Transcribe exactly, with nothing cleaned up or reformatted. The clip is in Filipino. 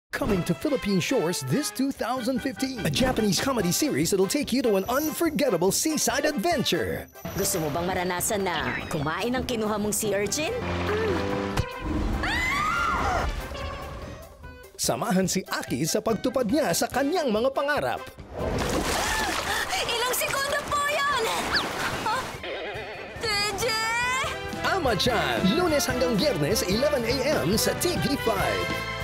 Coming to Philippine shores this two thousand fifteen, a Japanese comedy series that'll take you to an unforgettable seaside adventure. Gusto mo bang maranasan na kumain ng kinuha mong sea urchin? Mm. Ah! Samahan si Aki sa pagtupad niya sa kanyang mga pangarap. Ilang segundo po yan! Huh? T J! Ama-chan, Lunes hanggang Biyernes, eleven a m sa T V five.